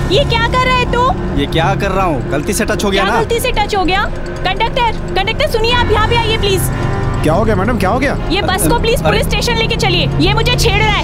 ये क्या कर रहे तू? ये क्या कर रहा हूँ? गलती से टच हो गया ना? गलती से टच हो गया? कंडक्टर सुनिए, आप यहाँ पे आइए प्लीज। क्या हो गया मैडम, क्या हो गया? ये बस को प्लीज पुलिस स्टेशन लेके चलिए, ये मुझे छेड़ रहा है।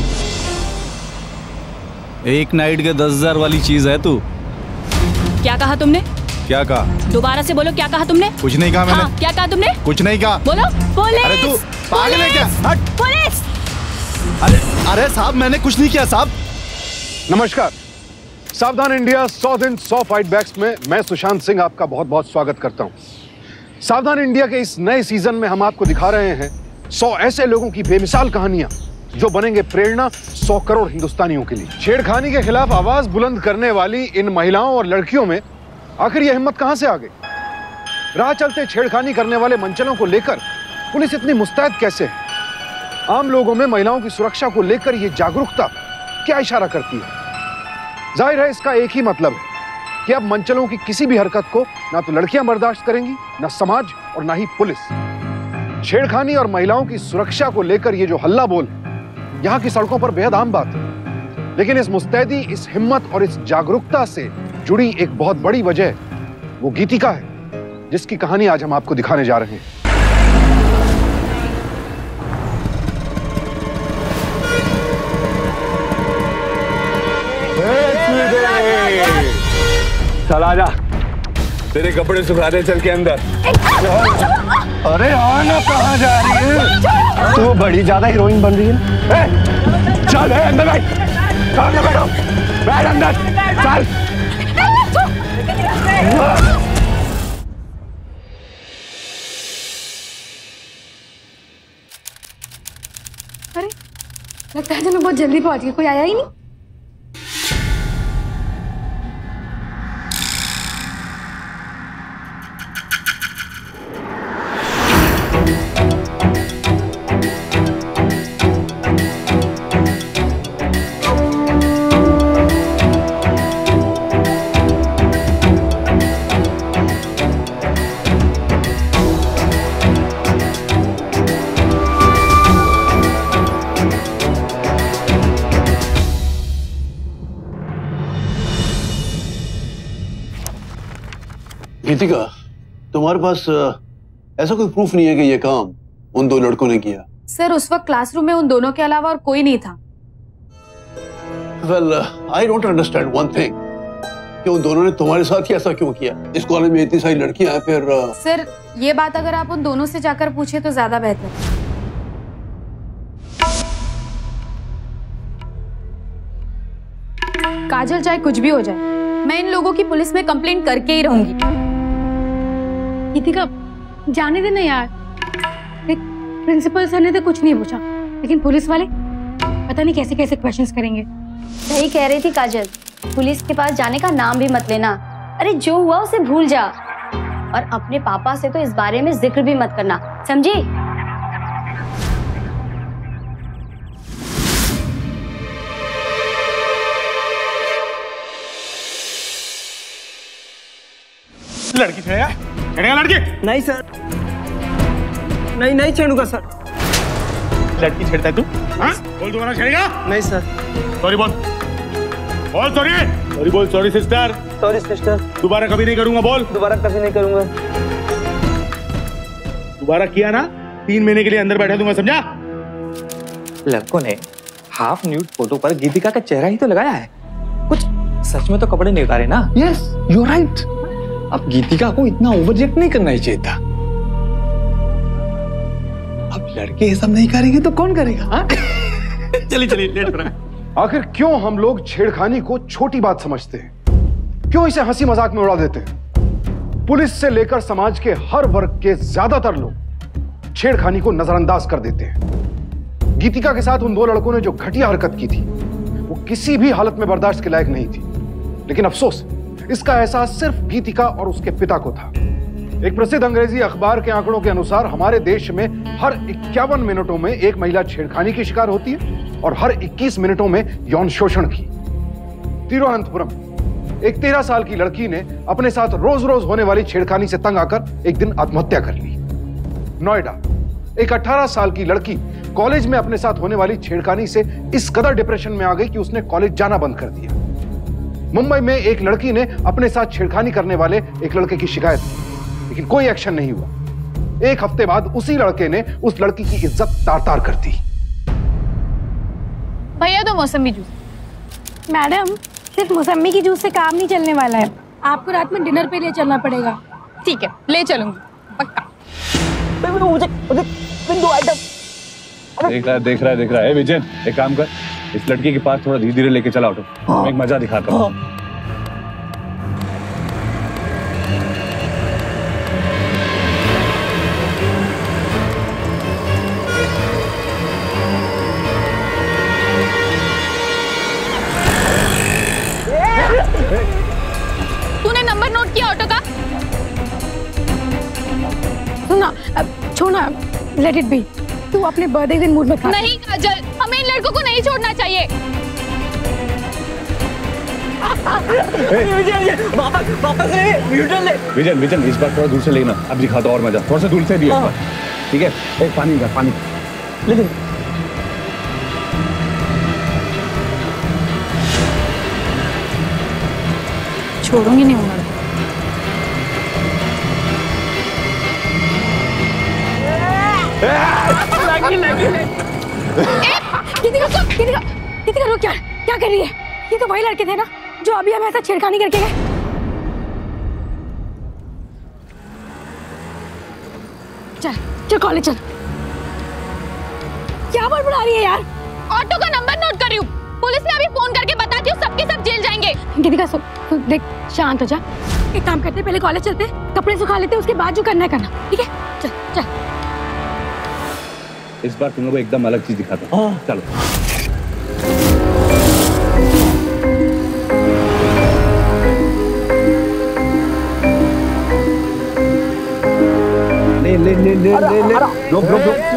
एक नाइट के 10,000 वाली चीज है तू। क्या कहा तुमने? क्या कहा? दोबारा से बोलो, क्या कहा तुमने? कुछ नहीं कहा मैंने। हाँ, क्या कहा तुमने? कुछ नहीं कहा। बोलो। पुलिस! अरे तू पागल है क्या? हट! पुलिस! अरे साहब, मैंने कुछ नहीं किया साहब। नमस्कार, सावधान इंडिया 100 दिन 100 फाइट बैक्स में मैं सुशांत सिंह आपका बहुत बहुत स्वागत करता हूं। सावधान इंडिया के इस नए सीजन में हम आपको दिखा रहे हैं 100 ऐसे लोगों की बेमिसाल कहानियां जो बनेंगे प्रेरणा 100 करोड़ हिंदुस्तानियों के लिए। छेड़खानी के खिलाफ आवाज बुलंद करने वाली इन महिलाओं और लड़कियों में आखिर यह हिम्मत कहां से आ गई? राह चलते छेड़खानी करने वाले मंचलों को लेकर पुलिस इतनी मुस्तैद कैसे है? आम लोगों में महिलाओं की सुरक्षा को लेकर यह जागरूकता क्या इशारा करती है? जाहिर है इसका एक ही मतलब है कि अब मंचलों की किसी भी हरकत को ना तो लड़कियां बर्दाश्त करेंगी, ना समाज और ना ही पुलिस। छेड़खानी और महिलाओं की सुरक्षा को लेकर ये जो हल्ला बोल यहां की सड़कों पर बेहद आम बात है, लेकिन इस मुस्तैदी, इस हिम्मत और इस जागरूकता से जुड़ी एक बहुत बड़ी वजह वो गीतिका है, जिसकी कहानी आज हम आपको दिखाने जा रहे हैं। चल आजा, तेरे कपड़े सुखा दे, चल के अंदर। अरे आना, कहाँ जा रही है? तू बड़ी ज्यादा हीरोइन बन रही है। चल अंदर बैठ, सामने बैठो, बैठ अंदर, चल। अरे लगता है मैं बहुत जल्दी पहुंच गई, कोई आया ही नहीं। गीतिका, तुम्हारे पास ऐसा कोई प्रूफ नहीं है कि ये काम उन दो लड़कों ने किया? सर, उस वक्त क्लासरूम में उन दोनों के अलावा और कोई नहीं था। Well, I don't understand one thing कि उन दोनों ने तुम्हारे साथ ही ऐसा क्यों किया? इस कॉलेज में इतनी सारी लड़कियां हैं, फिर सर, ये बात अगर आप उन दोनों से जाकर पूछे तो ज्यादा बेहतर। काजल, चाहे कुछ भी हो जाए, मैं इन लोगों की पुलिस में कंप्लेंट करके ही रहूंगी। गीतिका, जाने देना यार। प्रिंसिपल सर ने तो कुछ नहीं पूछा, लेकिन पुलिस वाले पता नहीं कैसे कैसे क्वेश्चंस करेंगे। सही कह रही थी काजल, पुलिस के पास जाने का नाम भी मत लेना। अरे जो हुआ उसे भूल जा, और अपने पापा से तो इस बारे में जिक्र भी मत करना, समझी? लड़की छेड़ेगा? छेड़ेगा लड़की? नहीं सर, नहीं छेड़ूंगा सर। लड़की छेड़ता है तू? हाँ? बोल दोबारा, छेड़ेगा? नहीं सर। सॉरी बोल, बोल सॉरी। सॉरी बोल, सॉरी सिस्टर। Sorry sister. दोबारा कभी नहीं करूंगा, बोल। दोबारा कभी नहीं करूंगा। दोबारा किया ना 3 महीने के लिए अंदर बैठा दूंगा, समझा? लड़कों ने हाफ न्यूड फोटो पर गीतिका का चेहरा ही तो लगाया है, कुछ सच में तो कपड़े नहीं उतारे ना। Yes, you are right. अब गीतिका को इतना ओवररिएक्ट नहीं करना ही चाहिए था। अब लड़के ये सब नहीं करेंगे तो कौन करेगा? चलिए लेट हो रहा है। आखिर क्यों हम लोग छेड़खानी को छोटी बात समझते हैं? क्यों इसे हंसी मजाक में उड़ा देते हैं? पुलिस से लेकर समाज के हर वर्ग के ज्यादातर लोग छेड़खानी को नजरअंदाज कर देते हैं। गीतिका के साथ उन दो लड़कों ने जो घटिया हरकत की थी वो किसी भी हालत में बर्दाश्त के लायक नहीं थी, लेकिन अफसोस इसका एहसास सिर्फ गीतिका और उसके पिता को था। एक प्रसिद्ध अंग्रेजी अखबार के आंकड़ों के अनुसार हमारे देश में हर 51 मिनटों में एक महिला छेड़खानी की शिकार होती है और हर 21 मिनटों में यौन शोषण की। तिरुवनंतपुरम एक 13 साल की लड़की ने अपने साथ रोज रोज होने वाली छेड़खानी से तंग आकर एक दिन आत्महत्या कर ली। नोएडा एक 18 साल की लड़की कॉलेज में अपने साथ होने वाली छेड़खानी से इस कदर डिप्रेशन में आ गई कि उसने कॉलेज जाना बंद कर दिया। मुंबई में एक लड़की ने अपने साथ छेड़खानी करने वाले एक लड़के की शिकायत की, लेकिन कोई एक्शन नहीं हुआ। एक हफ्ते बाद उसी लड़के ने उस लड़की की इज्जत तार-तार कर दी। भैया दो मौसमी जूस। मैडम, सिर्फ मौसमी की जूस से काम नहीं चलने वाला है, आपको रात में डिनर पे ले चलना पड़ेगा। ठीक है, ले चलूंगी पक्का। देख रहा है विजय, एक काम कर, इस लड़की के पास थोड़ा धीरे धीरे लेके चला ऑटो, मैं एक मजा दिखाता हूँ। तूने नंबर नोट किया ऑटो का? सुना, छोड़ना, लेट इट बी। तू अपने बर्थडे दिन मूड में खा। नहीं काजल, हमें इन लड़कों को नहीं छोड़ना चाहिए। विजन इस बार थोड़ा दूर से लेना, अब दिखाता और मजा, थोड़ा सा दूर से दिया, ठीक है? एक पानी का पानी ले। छोड़ूंगी नहीं उन्होंने। गीतिका रुक, क्या कर रही है? ये तो वही लड़के थे ना जो अभी हमें ऐसा छेड़खानी करके गए। चल कॉलेज चल। क्या बड़बड़ा रही है यार? ऑटो का नंबर नोट कर रही हूँ, पुलिस ने अभी फोन करके बताती हूँ, सबके सब जेल जाएंगे। गीतिका सुन, देख, शांत हो जा। एक काम करते, पहले कॉलेज चलते, कपड़े सुखा लेते, उसके बाद जो करना है करना, ठीक है? चल। इस बार तुम लोग एकदम अलग चीज दिखाता हूँ, चलो। ले। रुक।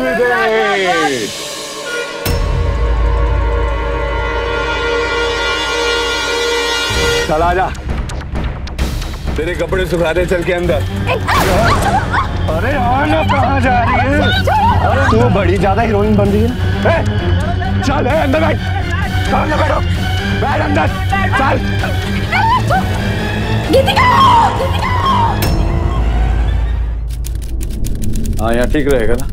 चल आजा। तेरे कपड़े सुखा दे, चल के अंदर। अरे आना, कहाँ जा रही है? तू बड़ी ज्यादा हीरोइन बन रही है। चल अंदर बैठ, सामने बैठो, बैठ अंदर, चल। हाँ, यहाँ ठीक रहेगा ना?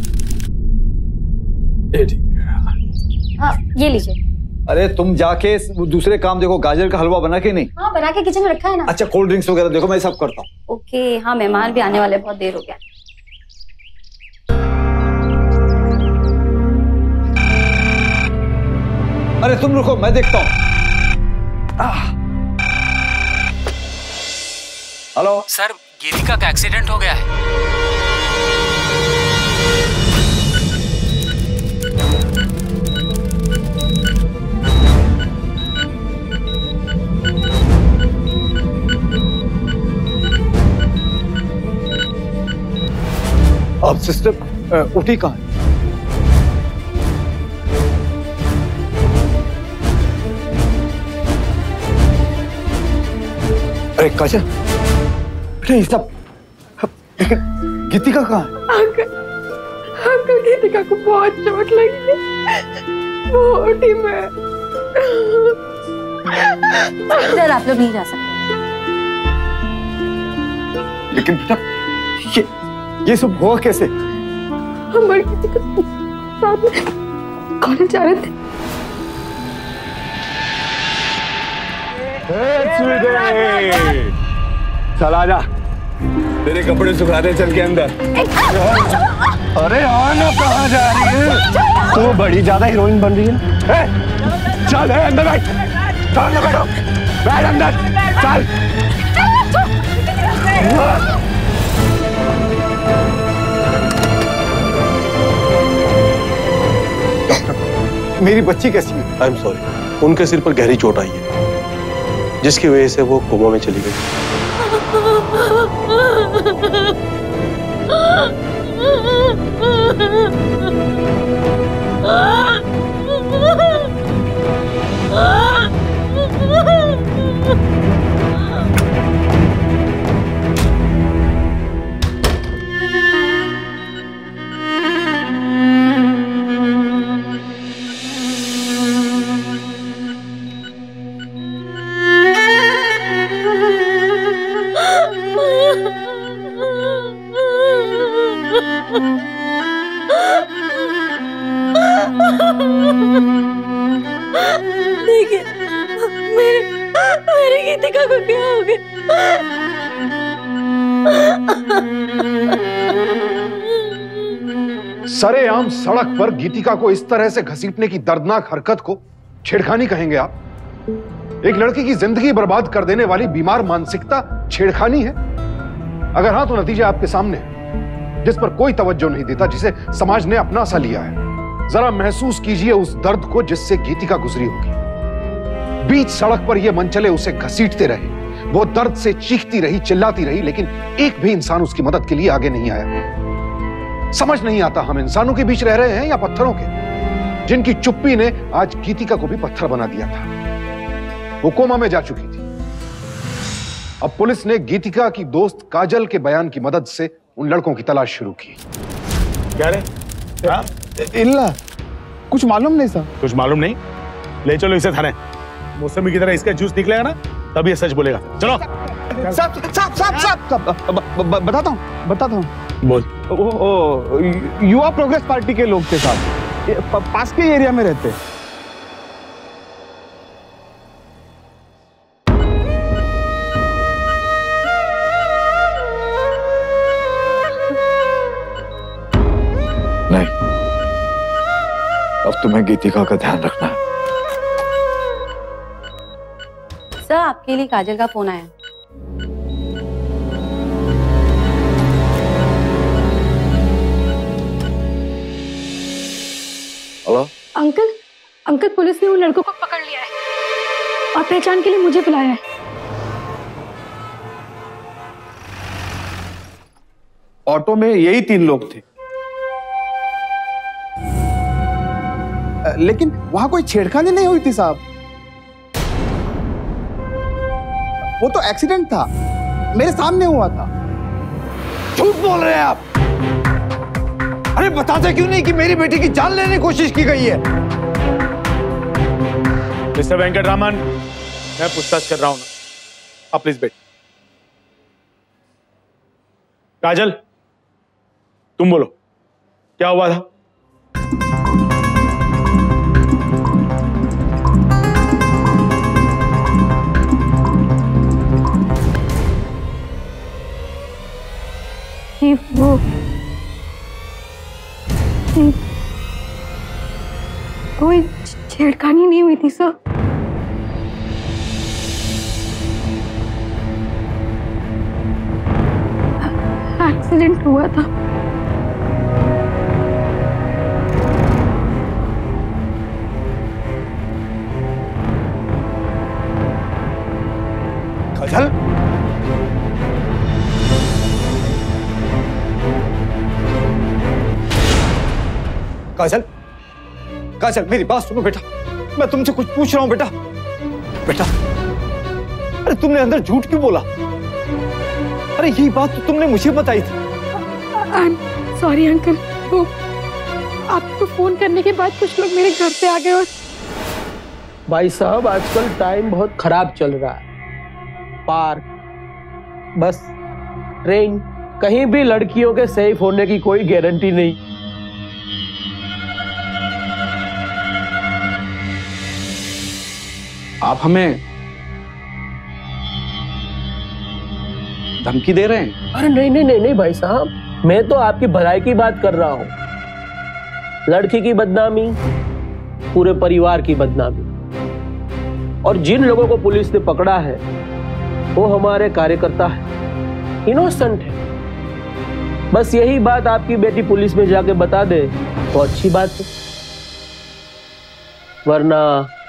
ये ठीक है। हाँ, ये लीजिए। अरे तुम जाके दूसरे काम देखो, गाजर का हलवा बना के नहीं? हाँ, बना के किचन में रखा है ना। अच्छा, कोल्ड ड्रिंक्स वगैरह देखो, मैं सब करता हूँ। ओके, हाँ, मेहमान भी आने वाले, बहुत देर हो गया। अरे तुम रुको, मैं देखता हूँ। हेलो सर, गीतिका का एक्सीडेंट हो गया है। अब सिस्टर उठी कहाँ है? अरे काजल, ये सब, लेकिन गीतिका कहाँ है? अंकल गीतिका को बहुत चोट लगी है, वो ओटी में। सर, आप लोग नहीं जा सकते। लेकिन बेटा, ये सब हुआ कैसे? हमारी गीतिका साथ में कॉलेज जा रहे थे। चल आजा। तेरे कपड़े सुखा दे, चल के अंदर। अरे आना, कहाँ जा रही है? तू बड़ी ज्यादा हीरोइन बन रही है। चल अंदर बैठ, सामने बैठो, बैठ अंदर, चल। मेरी बच्ची कैसी है? आई एम सॉरी, उनके सिर पर गहरी चोट आई है, जिसकी वजह से वो कोमा में चली गई। देखिए मेरे गीतिका को क्या हो गया? सरेआम सड़क पर गीतिका को इस तरह से घसीटने की दर्दनाक हरकत को छेड़खानी कहेंगे आप? एक लड़की की जिंदगी बर्बाद कर देने वाली बीमार मानसिकता छेड़खानी है? अगर हां तो नतीजा आपके सामने है, जिस पर कोई तवज्जो नहीं देता, जिसे समाज ने अपना सा लिया है। जरा महसूस कीजिए उस दर्द को जिससे गीतिका गुजरी होगी। बीच सड़क पर यह मनचले उसे घसीटते रहे, वो दर्द से चीखती रही, चिल्लाती रही, लेकिन एक भी इंसान उसकी मदद के लिए आगे नहीं आया। समझ नहीं आता हम इंसानों के बीच रह रहे हैं या पत्थरों के, जिनकी चुप्पी ने आज गीतिका को भी पत्थर बना दिया था। वो कोमा में जा चुकी थी। अब पुलिस ने गीतिका की दोस्त काजल के बयान की मदद से उन लड़कों की तलाश शुरू की। क्या रे? इल्ला कुछ मालूम नहीं सर। कुछ मालूम नहीं? ले चलो इसे थाने। मौसमी की तरह इसका जूस निकलेगा ना, तब ये सच बोलेगा। चलो। बताता हूँ। बोल। युवा प्रोग्रेस पार्टी के लोग थे साहब, पास के एरिया में रहते। नहीं, अब तुम्हें गीतिका का ध्यान रखना है। सर, आपके लिए काजल का फोन आया। हेलो अंकल पुलिस ने उन लड़कों को पकड़ लिया है और पहचान के लिए मुझे बुलाया है। ऑटो में यही 3 लोग थे, लेकिन वहां कोई छेड़खानी नहीं हुई थी साहब। वो तो एक्सीडेंट था, मेरे सामने हुआ था। झूठ बोल रहे हैं आप। अरे बताते क्यों नहीं कि मेरी बेटी की जान लेने की कोशिश की गई है? मिस्टर वेंकटरामन, मैं पूछताछ कर रहा हूं ना, आप प्लीज बैठ। काजल, तुम बोलो, क्या हुआ था? वो कोई छेड़खानी नहीं हुई थी सर। एक्सीडेंट हुआ था। काजल, काजल, काजल मेरी बात सुनो बेटा, मैं तुमसे कुछ पूछ रहा हूं बेटा। बेटा, अरे तुमने अंदर झूठ क्यों बोला? अरे यही बात तो तुमने मुझे बताई थी। सॉरी अंकल, वो आपको फोन करने के बाद कुछ लोग मेरे घर पे आ गए और भाई साहब आजकल टाइम बहुत खराब चल रहा है। पार्क, बस, ट्रेन, कहीं भी लड़कियों के सेफ होने की कोई गारंटी नहीं। आप हमें धमकी दे रहे हैं? अरे नहीं नहीं नहीं नहीं भाई साहब, मैं तो आपकी भलाई की बात कर रहा हूं। लड़की की बदनामी, पूरे परिवार की बदनामी। और जिन लोगों को पुलिस ने पकड़ा है वो हमारे कार्यकर्ता है, इनोसेंट है। बस यही बात आपकी बेटी पुलिस में जाके बता दे तो अच्छी बात है, वरना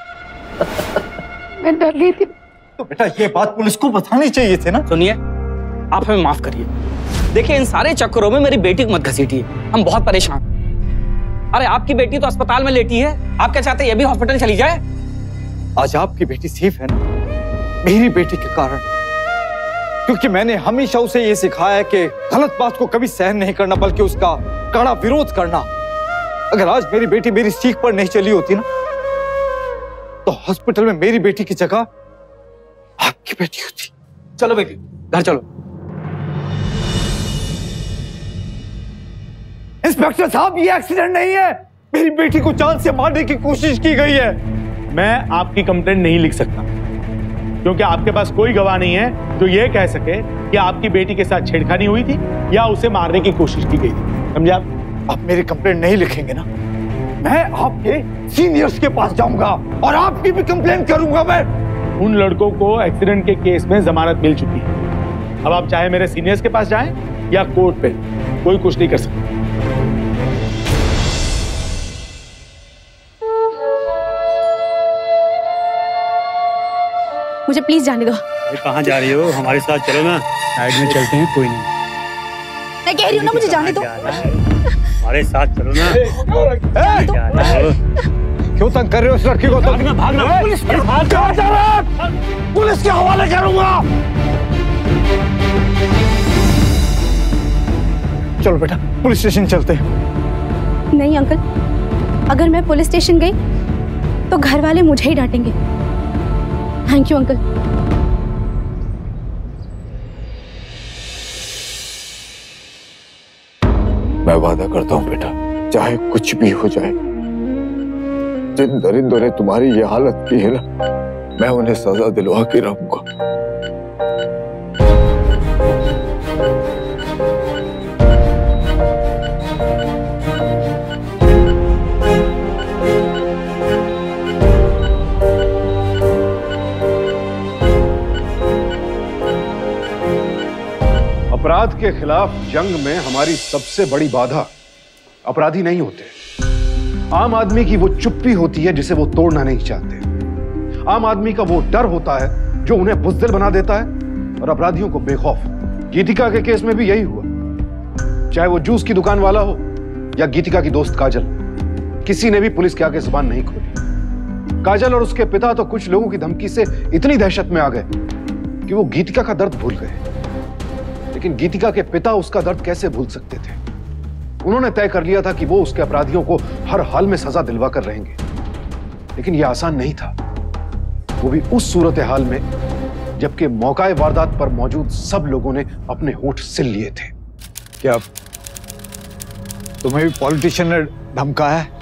मैं डर गई थी। तो बेटा ये बात पुलिस को बतानी चाहिए थी ना। सुनिए, आप हमें माफ करिए। देखिए, इन सारे चक्करों में मेरी बेटी को मत घसीटिए, हम बहुत परेशान। अरे आपकी बेटी तो अस्पताल में लेटी है, आप क्या चाहते हैं ये भी हॉस्पिटल चली जाए? आज आपकी बेटी सेफ है ना, मेरी बेटी के कारण। क्योंकि मैंने हमेशा उसे ये सिखाया है कि गलत बात को कभी सहन नहीं करना, बल्कि उसका कड़ा विरोध करना। अगर आज मेरी बेटी मेरी सीख पर नहीं चली होती ना, तो हॉस्पिटल में मेरी बेटी की जगह आपकी बेटी होती। चलो बेटी, घर चलो। इंस्पेक्टर साहब, ये एक्सीडेंट नहीं है, मेरी बेटी को जान से मारने की कोशिश की गई है। मैं आपकी कंप्लेंट नहीं लिख सकता क्योंकि आपके पास कोई गवाह नहीं है जो ये कह सके कि आपकी बेटी के साथ छेड़खानी हुई थी या उसे मारने की कोशिश की गई थी। समझे आप मेरी कंप्लेंट नहीं लिखेंगे ना, मैं आपके सीनियर्स के पास जाऊंगा और आपकी भी कंप्लेंट करूंगा। मैं उन लड़कों को एक्सीडेंट के केस में जमानत मिल चुकी है। अब आप चाहे मेरे सीनियर्स के पास जाएं या कोर्ट पे, कोई कुछ नहीं कर सकता। मुझे प्लीज जाने दो। कहाँ जा रही हो? हमारे साथ चलो ना, साइड में चलते हैं। कोई नहीं, मैं कह रही हूँ ना, मुझे जाने दो। हमारे साथ चलो ना। क्यों तंग कर रहे हो इस लड़की को? भागना, भागना। पुलिस के हवाले करूंगा। चलो बेटा, पुलिस स्टेशन चलते हैं। नहीं अंकल, अगर मैं पुलिस स्टेशन गई तो घर वाले मुझे ही डांटेंगे। Thank you uncle. मैं वादा करता हूं बेटा, चाहे कुछ भी हो जाए, जिन दरिंदों ने तुम्हारी ये हालत की है ना, मैं उन्हें सजा दिलवा के रहूंगा। अपराध के खिलाफ जंग में हमारी सबसे बड़ी बाधा अपराधी नहीं होते, आम आदमी की वो चुप्पी होती है जिसे वो तोड़ना नहीं चाहते। आम आदमी का वो डर होता है जो उन्हें बुज़दिल बना देता है और अपराधियों को बेखौफ। गीतिका के केस में भी यही हुआ। चाहे वो जूस की दुकान वाला हो या गीतिका की दोस्त काजल, किसी ने भी पुलिस के आगे जुबान नहीं खोली। काजल और उसके पिता तो कुछ लोगों की धमकी से इतनी दहशत में आ गए कि वो गीतिका का दर्द भूल गए। लेकिन गीतिका के पिता उसका दर्द कैसे भूल सकते थे? उन्होंने तय कर लिया था कि वो उसके अपराधियों को हर हाल में सजा दिलवा कर रहेंगे। लेकिन यह आसान नहीं था, वो भी उस सूरत हाल में जबकि मौकाए वारदात पर मौजूद सब लोगों ने अपने होंठ सिल लिए थे। क्या तुम्हें भी पॉलिटिशियन ने धमकाया है?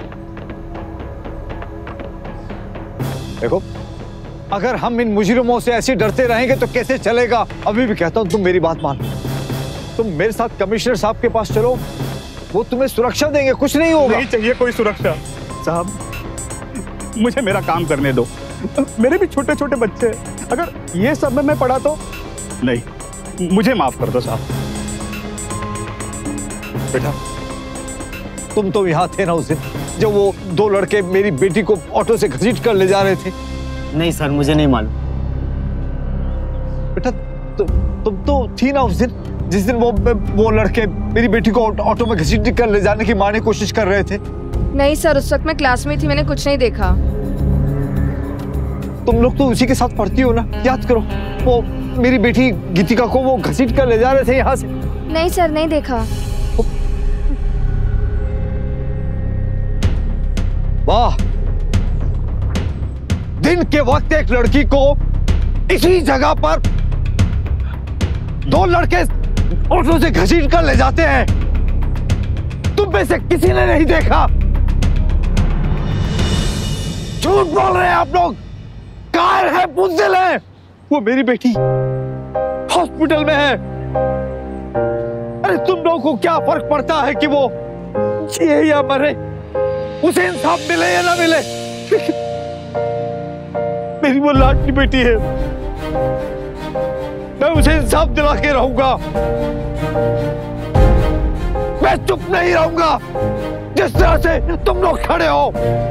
देखो, अगर हम इन मुजरिमों से ऐसे डरते रहेंगे तो कैसे चलेगा? अभी भी कहता हूं, तुम मेरी बात मानो। तुम मेरे साथ कमिश्नर साहब के पास चलो, वो तुम्हें सुरक्षा देंगे, कुछ नहीं होगा। नहीं चाहिए कोई सुरक्षा साहब, मुझे मेरा काम करने दो। मेरे भी छोटे छोटे बच्चे हैं, अगर ये सब में मैं पड़ा तो नहीं, मुझे माफ कर दो साहब। बेटा, तुम तो यहाँ थे ना उस दिन जब वो दो लड़के मेरी बेटी को ऑटो से घसीट कर ले जा रहे थे? नहीं सर, मुझे नहीं मालूम। बेटा, तुम तो थी ना उस दिन जिस दिन वो लड़के मेरी बेटी को ऑटो में घसीट कर ले जाने की मारने की कोशिश कर रहे थे? नहीं सर, उस वक्त मैं क्लास में थी, मैंने कुछ नहीं देखा। तुम लोग तो उसी के साथ पढ़ती हो ना, याद करो। वो मेरी बेटी गीतिका को वो घसीट कर ले जा रहे थे यहाँ से। नहीं सर, नहीं देखा। वाह, दिन के वक्त एक लड़की को इसी जगह पर दो लड़के ऑटो से घसीट कर ले जाते हैं, तुम में से किसी ने नहीं देखा। झूठ बोल रहे हैं आप लोग, कायर है, बुज़दिल है। वो मेरी बेटी हॉस्पिटल में है। अरे तुम लोगों को क्या फर्क पड़ता है कि वो जिए या मरे, उसे इंसाफ मिले या ना मिले? मेरी वो लाडली बेटी है, मैं उसे इंसाफ दिला के रहूंगा। मैं चुप नहीं रहूंगा जिस तरह से तुम लोग खड़े हो।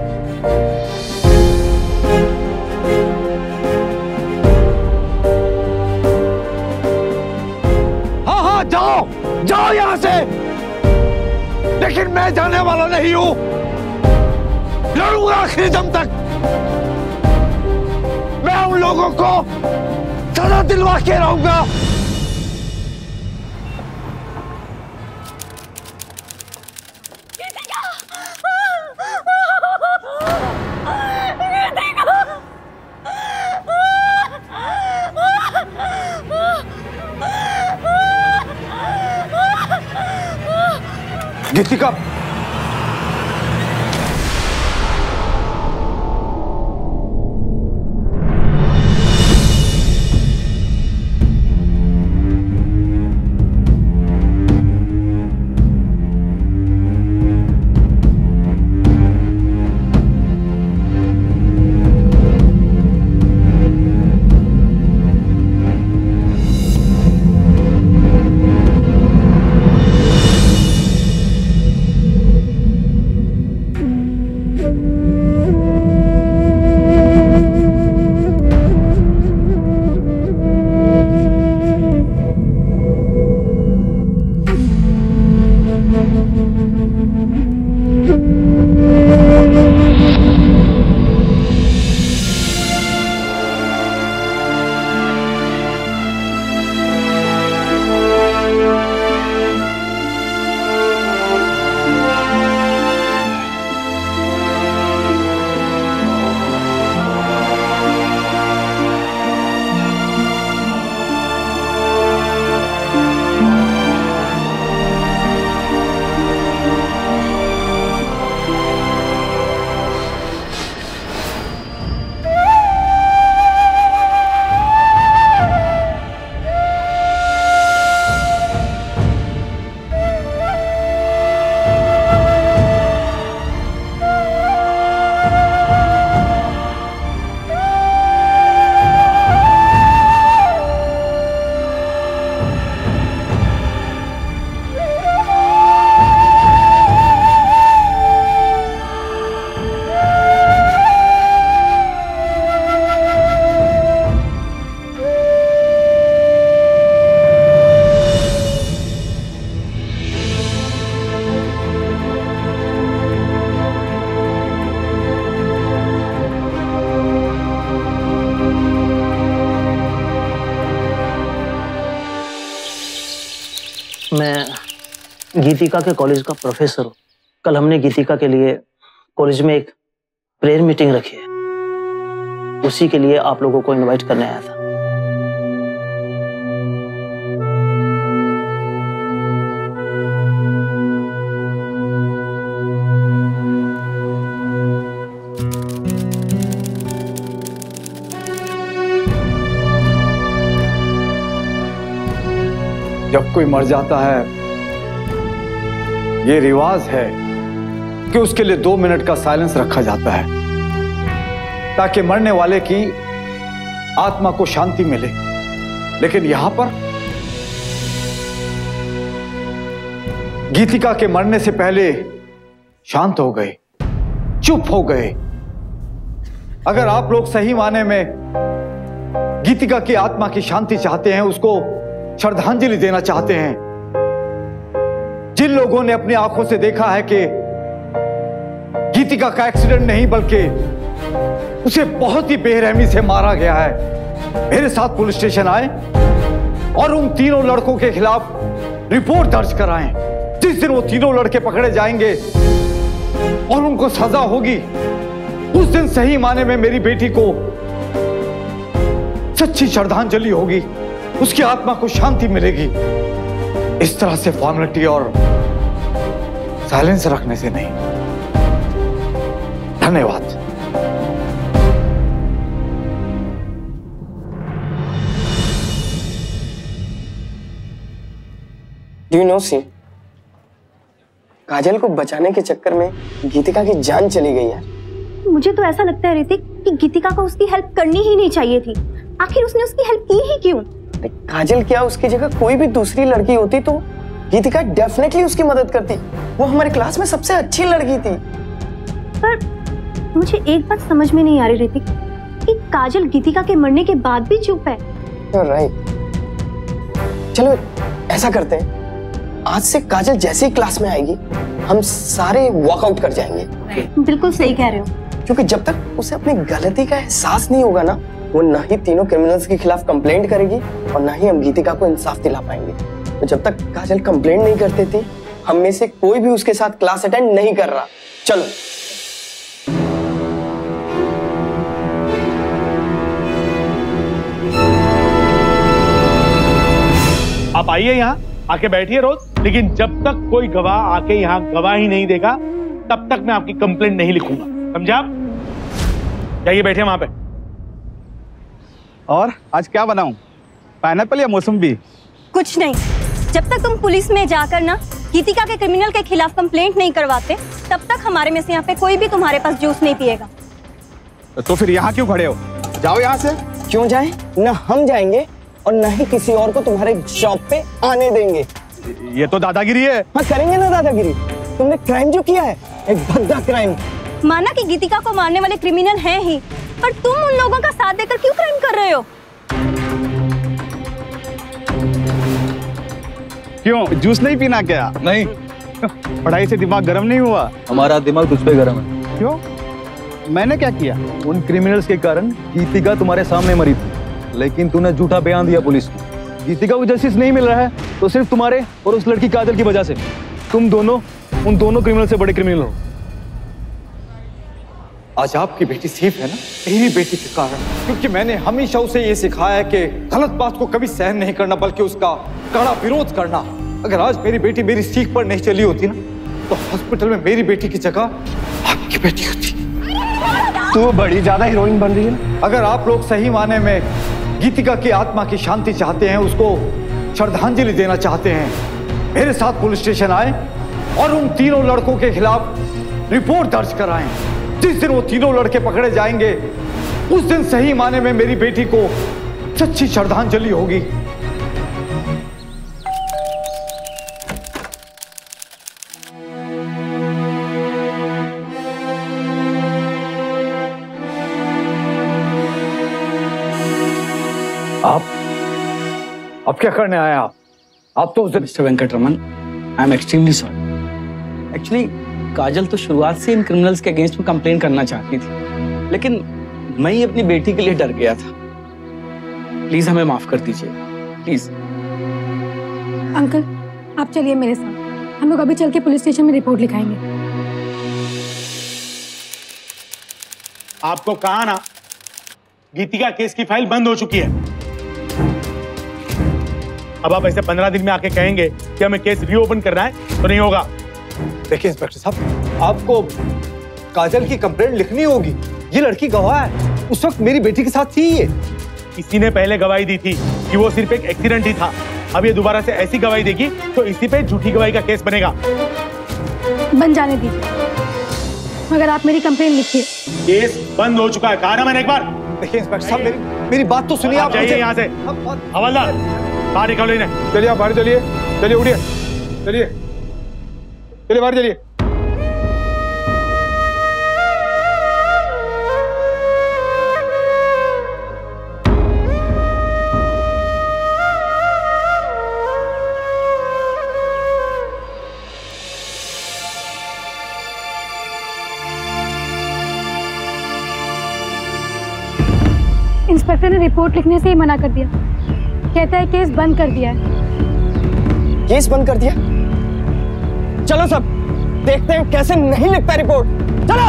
हाँ हाँ, जाओ जाओ यहां से, लेकिन मैं जाने वाला नहीं हूं। लड़ूंगा आखिरी दम तक। मैं उन लोगों को सजा दिलवा के रहूंगा। गीतिका, गीतिका के कॉलेज का प्रोफेसर हूँ। कल हमने गीतिका के लिए कॉलेज में एक प्रेयर मीटिंग रखी है, उसी के लिए आप लोगों को इनवाइट करने आया था। जब कोई मर जाता है, ये रिवाज है कि उसके लिए 2 मिनट का साइलेंस रखा जाता है ताकि मरने वाले की आत्मा को शांति मिले। लेकिन यहां पर गीतिका के मरने से पहले शांत हो गए, चुप हो गए। अगर आप लोग सही माने में गीतिका की आत्मा की शांति चाहते हैं, उसको श्रद्धांजलि देना चाहते हैं, जिन लोगों ने अपनी आंखों से देखा है कि गीतिका का एक्सीडेंट नहीं बल्कि उसे बहुत ही बेरहमी से मारा गया है, मेरे साथ पुलिस स्टेशन आए और उन तीनों लड़कों के खिलाफ रिपोर्ट दर्ज कराएं। जिस दिन वो तीनों लड़के पकड़े जाएंगे और उनको सजा होगी, उस दिन सही माने में मेरी बेटी को सच्ची श्रद्धांजलि होगी, उसकी आत्मा को शांति मिलेगी। इस तरह से फॉर्मेलिटी और साइलेंस रखने से नहीं। धन्यवाद। Do you know see, Kajal को बचाने के चक्कर में गीतिका की जान चली गई है। मुझे तो ऐसा लगता है ऋतिक कि गीतिका को उसकी हेल्प करनी ही नहीं चाहिए थी। आखिर उसने उसकी हेल्प की ही क्यों? काजल क्या, उसकी जगह कोई भी दूसरी लड़की होती तो गीतिका डेफिनेटली उसकी मदद करती। वो हमारे क्लास में सबसे अच्छी लड़की थी। पर मुझे एक बात समझ में नहीं आ रही ऋतिक कि काजल गीतिका के मरने के बाद भी चुप है। राइट, चलो ऐसा करते हैं, आज से काजल जैसे ही क्लास में आएगी हम सारे वॉकआउट कर जाएंगे। बिल्कुल सही कह रहे हो, क्योंकि जब तक उसे अपनी गलती का एहसास नहीं होगा ना, वो ना ही तीनों क्रिमिनल्स के खिलाफ कंप्लेंट करेगी और ना ही हम गीतिका को इंसाफ दिला पाएंगे। तो जब तक काजल कंप्लेंट नहीं करती थी, हम में से कोई भी उसके साथ क्लास अटेंड नहीं कर रहा। चलो आप आइए यहाँ, आके बैठिए रोज, लेकिन जब तक कोई गवाह आके यहाँ गवाही नहीं देगा तब तक मैं आपकी कंप्लेंट नहीं लिखूंगा, समझा? जाइए बैठिए वहां पे। और आज क्या बनाऊं, पाइनएप्पल या मौसम्बी? कुछ नहीं। जब तक तुम पुलिस में जाकर ना गीतिका के क्रिमिनल के खिलाफ कंप्लेंट नहीं करवाते, तब तक हमारे में से यहाँ पे कोई भी तुम्हारे पास जूस नहीं पिएगा। तो फिर यहाँ क्यों खड़े हो? जाओ यहाँ से। क्यों जाए? ना हम जाएंगे और ना ही किसी और को तुम्हारे शॉप पे आने देंगे। ये तो दादागिरी है। हाँ करेंगे ना दादागिरी। तुमने क्राइम जो किया है, एक भद्दा क्राइम। माना कि गीतिका को मारने वाले क्रिमिनल हैं ही, पर तुम उन लोगों का साथ देकर क्यों क्राइम कर रहे हो? क्यों, जूस नहीं पीना क्या? नहीं। पढ़ाई से दिमाग गर्म नहीं हुआ? हमारा दिमाग तुझ पे गर्म है। क्यों, मैंने क्या किया? उन क्रिमिनल्स के कारण गीतिका तुम्हारे सामने मरी थी, लेकिन तूने झूठा बयान दिया पुलिस को। गीतिका को जस्टिस नहीं मिल रहा है तो सिर्फ तुम्हारे और उस लड़की काजल की वजह से। तुम दोनों उन दोनों क्रिमिनल से बड़े क्रिमिनल हो। आज आपकी बेटी सेफ है ना, मेरी बेटी के कारण, क्योंकि मैंने हमेशा उसे ये सिखाया है कि गलत बात को कभी सहन नहीं करना बल्कि उसका कड़ा विरोध करना। अगर आज मेरी बेटी मेरी सीख पर नहीं चली होती ना, तो हॉस्पिटल में मेरी बेटी की जगह आपकी बेटी होती। तू बड़ी ज्यादा हीरोइन बन रही है। अगर आप लोग सही माने में गीतिका की आत्मा की शांति चाहते हैं, उसको श्रद्धांजलि देना चाहते हैं, मेरे साथ पुलिस स्टेशन आए और उन तीनों लड़कों के खिलाफ रिपोर्ट दर्ज कराएं। जिस दिन वो तीनों लड़के पकड़े जाएंगे, उस दिन सही माने में मेरी बेटी को सच्ची श्रद्धांजलि होगी। आप क्या करने आए? आप तो mister Venkataraman, I am extremely sorry. Actually Kajal तो शुरुआत से इन क्रिमिनल्स के अगेंस्ट में कंप्लेन करना चाहती थी, लेकिन मैं ही अपनी बेटी के लिए डर गया था। प्लीज हमें माफ कर दीजिए, प्लीज। अंकल आप चलिए मेरे साथ। हम लोग अभी चल के पुलिस स्टेशन में रिपोर्ट लिखाएंगे। आपको कहा ना, गीतिका केस की फाइल बंद हो चुकी है। अब आप ऐसे 15 दिन में आके कहेंगे कि हमें केस रीओपन करना है तो नहीं होगा। देखिए इंस्पेक्टर साहब, आपको काजल की कंप्लेंट लिखनी होगी। ये लड़की गवाह है, उस वक्त मेरी बेटी के साथ थी। ये किसी ने पहले गवाही दी थी कि वो सिर्फ एक एक्सीडेंट ही था। अब ये दोबारा से ऐसी गवाही देगी तो इसी पे झूठी गवाही का केस बनेगा। बन जाने दीजिए, मगर आप मेरी कंप्लेंट लिखिए। केस बंद हो चुका है, कहा ना मैंने एक बार। देखिए इंस्पेक्टर साहब, मेरी बात तो सुनिए। आप जाइए यहाँ से। हवलदार बाहर निकालो इन्हें। चलिए आप बाहर चलिए, चलिए उठिए, चलिए चलिए बाहर चलिए। इंस्पेक्टर ने रिपोर्ट लिखने से ही मना कर दिया। कहता है केस बंद कर दिया है। केस बंद कर दिया? चलो सब देखते हैं कैसे नहीं लिखता रिपोर्ट। चलो।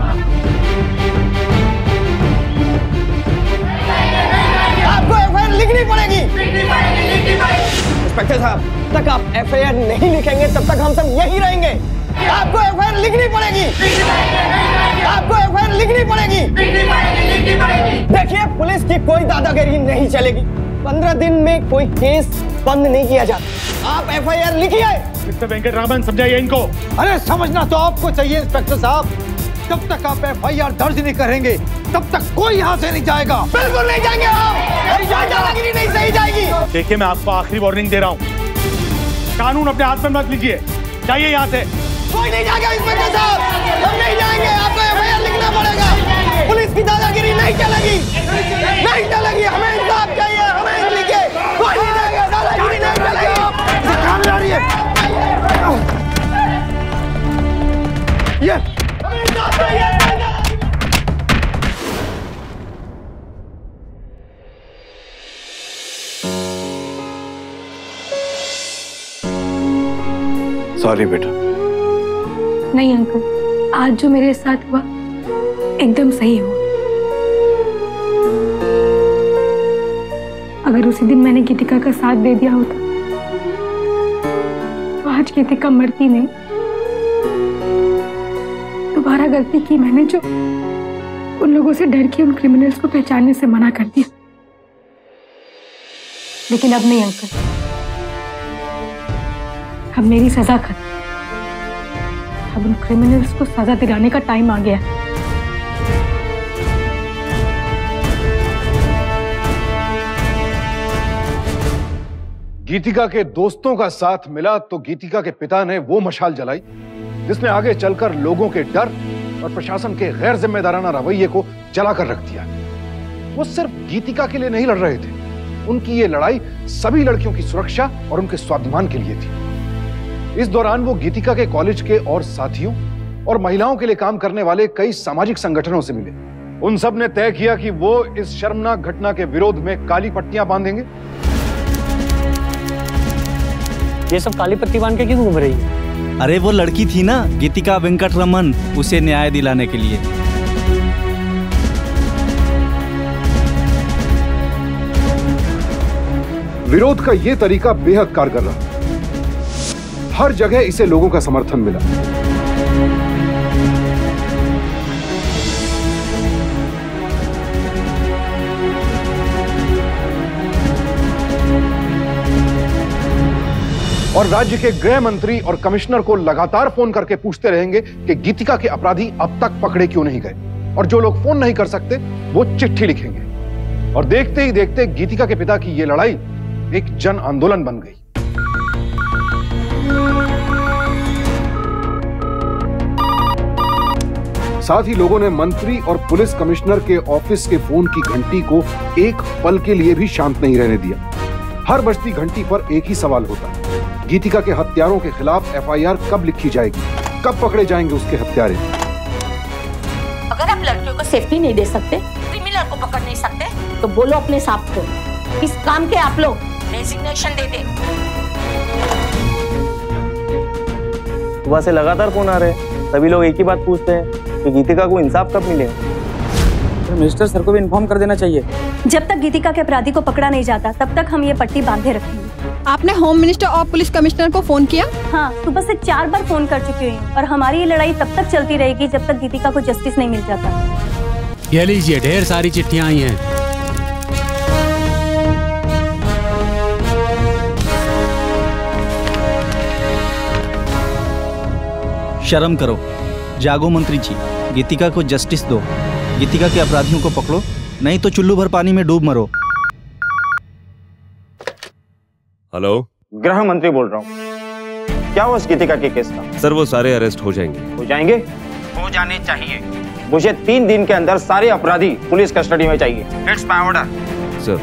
आपको एफआईआर लिखनी पड़ेगी। इंस्पेक्टर साहब, तक आप एफआईआर नहीं लिखेंगे तब तक हम सब यहीं रहेंगे। आपको एफआईआर लिखनी पड़ेगी। आपको एफआईआर लिखनी पड़ेगी। देखिए, पुलिस की कोई दादागिरी नहीं चलेगी। 15 दिन में कोई केस बंद नहीं किया जाता। आप एफआईआर लिखिए। मिस्टर वेंकटरामन, समझाइए इनको। अरे समझना तो आपको चाहिए इंस्पेक्टर साहब। जब तक आप एफआईआर दर्ज नहीं करेंगे तब तक कोई यहाँ से नहीं जाएगा। बिल्कुल नहीं जाएंगे हम। दादागिरी नहीं सही जाएगी। देखिए, मैं आपको आखिरी वार्निंग दे रहा हूँ। कानून अपने हाथ में मत लीजिए। जाइए यहाँ से। कोई नहीं जाएगा इंस्पेक्टर साहब, हम नहीं जाएंगे। आपको एफआईआर लिखना पड़ेगा। पुलिस की दादागिरी नहीं चलेगी, नहीं चलेगी। हमें इंसाफ चाहिए, हमें लिखे। कोई नहीं जाएगा, दादागिरी नहीं चलेगी। काम जा रही है ये। हमें इंसाफ चाहिए। सॉरी बेटा। नहीं अंकल, आज जो मेरे साथ हुआ एकदम सही हुआ। अगर उसी दिन मैंने गीतिका का साथ दे दिया होता तो आज गीतिका मरती नहीं। दोबारा गलती की मैंने, जो उन लोगों से डर के उन क्रिमिनल्स को पहचानने से मना कर दिया। लेकिन अब नहीं अंकल, अब मेरी सजा खत्म। अब उन क्रिमिनल्स को सजा दिलाने का टाइम आ गया। गीतिका के दोस्तों का साथ मिला तो गीतिका के पिता ने वो मशाल जलाई जिसने आगे चलकर लोगों के डर और प्रशासन के गैर जिम्मेदाराना रवैये को जलाकर रख दिया। वो सिर्फ गीतिका के लिए नहीं लड़ रहे थे, उनकी ये लड़ाई सभी लड़कियों की सुरक्षा और उनके स्वाभिमान के लिए थी। इस दौरान वो गीतिका के कॉलेज के और साथियों और महिलाओं के लिए काम करने वाले कई सामाजिक संगठनों से मिले। उन सब ने तय किया कि वो इस शर्मनाक घटना के विरोध में काली पट्टियां बांधेंगे। ये सब काली पट्टी बांध के क्यों घूम रही है? अरे वो लड़की थी ना, गीतिका वेंकटरमन, उसे न्याय दिलाने के लिए। विरोध का यह तरीका बेहद कारगर रहा। हर जगह इसे लोगों का समर्थन मिला। और राज्य के गृह मंत्री और कमिश्नर को लगातार फोन करके पूछते रहेंगे कि गीतिका के अपराधी अब तक पकड़े क्यों नहीं गए। और जो लोग फोन नहीं कर सकते वो चिट्ठी लिखेंगे। और देखते ही देखते गीतिका के पिता की यह लड़ाई एक जन आंदोलन बन गई। साथ ही लोगों ने मंत्री और पुलिस कमिश्नर के ऑफिस के फोन की घंटी को एक पल के लिए भी शांत नहीं रहने दिया। हर बजती घंटी पर एक ही सवाल होता, गीतिका के हत्यारों के खिलाफ एफआईआर कब लिखी जाएगी, कब पकड़े जाएंगे उसके हत्यारे। अगर आप लड़कियों को सेफ्टी नहीं दे सकते, क्रिमिनल को पकड़ नहीं सकते, तो बोलो अपने साथ को, इस काम के आप लोग रेजिग्नेशन दे दे। सुबह से लगातार फोन आ रहे हैं। सभी लोग एक ही बात पूछते हैं कि गीतिका को इंसाफ कब मिलेगा। मिनिस्टर सर को भी इन्फॉर्म कर देना चाहिए। जब तक गीतिका के अपराधी को पकड़ा नहीं जाता तब तक हम ये पट्टी बांधे रखेंगे। आपने होम मिनिस्टर और पुलिस कमिश्नर को फोन किया? हाँ, सुबह से 4 बार फोन कर चुकी हूँ और हमारी ये लड़ाई तब तक चलती रहेगी जब तक गीतिका को जस्टिस नहीं मिल जाता। ये लीजिए, ढेर सारी चिट्ठियां आई हैं। शर्म करो, जागो मंत्री जी, गीतिका को जस्टिस दो। गीतिका के अपराधियों को पकड़ो, नहीं तो चुल्लू भर पानी में डूब मरो। हेलो, गृह मंत्री बोल रहा हूँ। क्या हुआ उस गीतिका के केस का? सर वो सारे अरेस्ट हो जाएंगे। हो जाएंगे? हो जाने चाहिए। मुझे 3 दिन के अंदर सारे अपराधी पुलिस कस्टडी में चाहिए। It's my order. Sir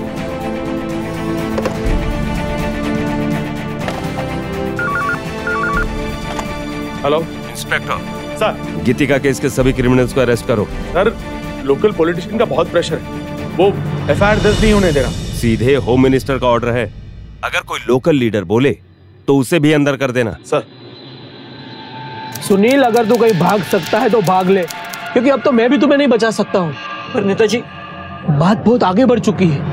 hello inspector. Sir Geetika case के सभी क्रिमिनल्स को अरेस्ट करो। सर लोकल पॉलिटिशियन का बहुत प्रेशर है, वो एफआईआर दर्ज नहीं होने दे रहा। सीधे होम मिनिस्टर का ऑर्डर है, अगर कोई लोकल लीडर बोले तो उसे भी अंदर कर देना। सर सुनील, अगर तू कहीं भाग सकता है तो भाग ले, क्योंकि अब तो मैं भी तुम्हें नहीं बचा सकता हूँ। पर नेताजी, बात बहुत आगे बढ़ चुकी है।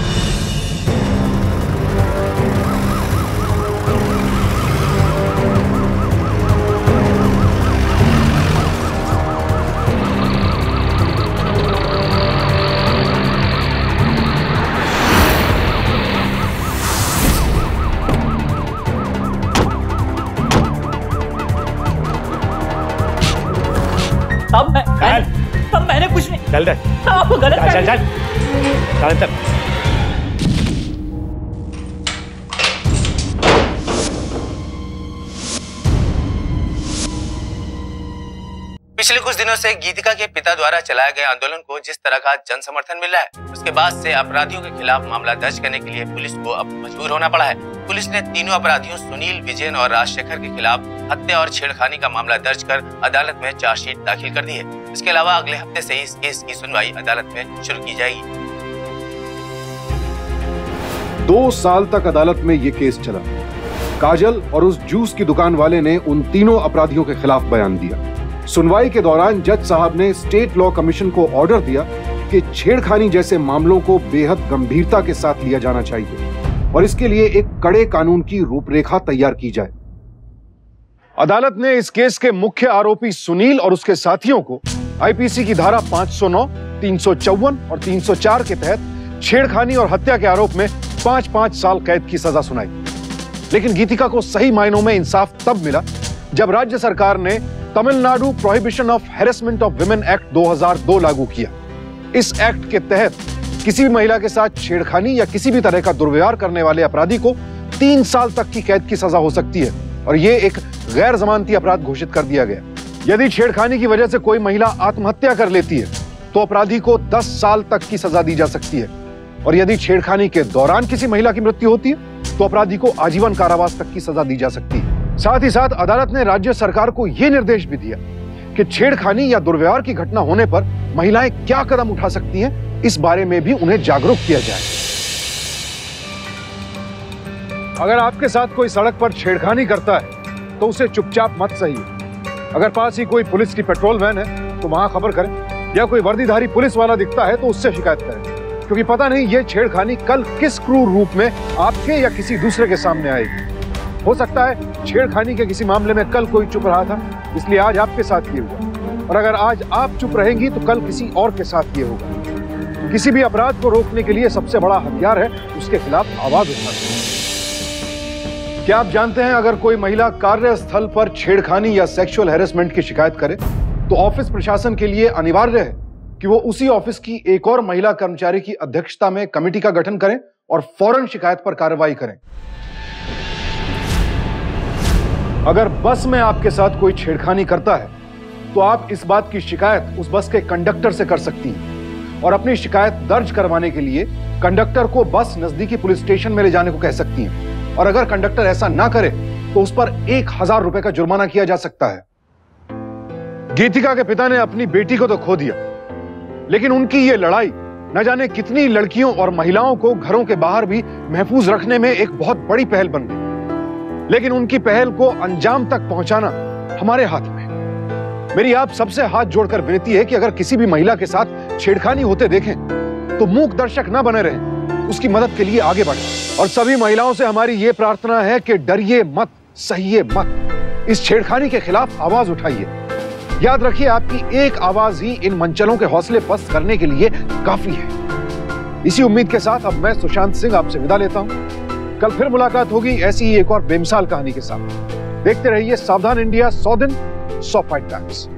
अब मैंने कुछ नहीं। चल आपको गलत चल। पिछले कुछ दिनों से गीतिका के पिता द्वारा चलाए गए आंदोलन को जिस तरह का जन समर्थन मिल रहा है, उसके बाद से अपराधियों के खिलाफ मामला दर्ज करने के लिए पुलिस को अब मजबूर होना पड़ा है। पुलिस ने तीनों अपराधियों सुनील, विजयन और राजशेखर के खिलाफ हत्या और छेड़खानी का मामला दर्ज कर अदालत में चार्जशीट दाखिल कर दी है। इसके अलावा अगले हफ्ते से इस केस की सुनवाई अदालत में शुरू की जाएगी। 2 साल तक अदालत में ये केस चला। काजल और उस जूस की दुकान वाले ने उन तीनों अपराधियों के खिलाफ बयान दिया। सुनवाई के दौरान जज साहब ने स्टेट लॉ कमीशन को ऑर्डर दिया कि छेड़खानी जैसे मामलों को बेहद गंभीरता के साथ लिया जाना चाहिए और इसके लिए एक कड़े कानून की रूपरेखा तैयार की जाए। अदालत ने इस केस के मुख्य आरोपी सुनील और उसके साथियों को आईपीसी की धारा 509, 354 और 304 के तहत छेड़खानी और हत्या के आरोप में 5-5 साल कैद की सजा सुनाई। लेकिन गीतिका को सही मायनों में इंसाफ तब मिला जब राज्य सरकार ने Tamil Nadu prohibition of harassment of women act 2002 लागू किया। इस एक्ट के तहत किसी भी महिला के साथ छेड़खानी या किसी भी तरह का दुर्व्यवहार करने वाले अपराधी को 3 साल तक की कैद की सजा हो सकती है और ये एक गैर जमानती अपराध घोषित कर दिया गया। यदि छेड़खानी की वजह से कोई महिला आत्महत्या कर लेती है तो अपराधी को 10 साल तक की सजा दी जा सकती है और यदि छेड़खानी के दौरान किसी महिला की मृत्यु होती है तो अपराधी को आजीवन कारावास तक की सजा दी जा सकती है। साथ ही साथ अदालत ने राज्य सरकार को यह निर्देश भी दिया कि छेड़खानी या दुर्व्यवहार की घटना होने पर महिलाएं क्या कदम उठा सकती हैं, इस बारे में भी उन्हें जागरूक किया जाए। अगर आपके साथ कोई सड़क पर छेड़खानी करता है तो उसे चुपचाप मत सहिए। अगर पास ही कोई पुलिस की पेट्रोल वैन है तो वहां खबर करें, या कोई वर्दीधारी पुलिस वाला दिखता है तो उससे शिकायत करें, क्योंकि पता नहीं ये छेड़खानी कल किस क्रूर रूप में आपके या किसी दूसरे के सामने आएगी। हो सकता है छेड़खानी के किसी मामले में कल कोई चुप रहा था, इसलिए आज आपके साथ ये हुआ, और अगर आज आप चुप रहेंगी तो कल किसी और के साथ ये होगा। किसी भी अपराध को रोकने के लिए सबसे बड़ा हथियार है उसके खिलाफ आवाज उठाना। क्या आप जानते हैं, अगर कोई महिला कार्यस्थल पर छेड़खानी या सेक्सुअल हैरेसमेंट की शिकायत करे तो ऑफिस प्रशासन के लिए अनिवार्य है कि वो उसी ऑफिस की एक और महिला कर्मचारी की अध्यक्षता में कमेटी का गठन करें और फौरन शिकायत पर कार्रवाई करें। अगर बस में आपके साथ कोई छेड़खानी करता है तो आप इस बात की शिकायत उस बस के कंडक्टर से कर सकती हैं और अपनी शिकायत दर्ज करवाने के लिए कंडक्टर को बस नजदीकी पुलिस स्टेशन में ले जाने को कह सकती हैं, और अगर कंडक्टर ऐसा ना करे तो उस पर 1000 रुपए का जुर्माना किया जा सकता है। गीतिका के पिता ने अपनी बेटी को तो खो दिया, लेकिन उनकी ये लड़ाई न जाने कितनी लड़कियों और महिलाओं को घरों के बाहर भी महफूज रखने में एक बहुत बड़ी पहल बन गई। लेकिन उनकी पहल को अंजाम तक पहुंचाना हमारे हाथ में। मेरी आप सबसे हाथ जोड़कर विनती है कि अगर किसी भी महिला के साथ छेड़खानी होते देखें तो मूक दर्शक न बने रहें, उसकी मदद के लिए आगे बढ़ें। और सभी महिलाओं से हमारी ये प्रार्थना है कि डरिए मत, सहिए मत, इस छेड़खानी के खिलाफ आवाज उठाइए। याद रखिए, आपकी एक आवाज ही इन मंचलों के हौसले पस्त करने के लिए काफी है। इसी उम्मीद के साथ अब मैं सुशांत सिंह आपसे विदा लेता हूं। कल फिर मुलाकात होगी ऐसी ही एक और बेमिसाल कहानी के साथ। देखते रहिए सावधान इंडिया, 100 दिन 100 फाइट बैक्स।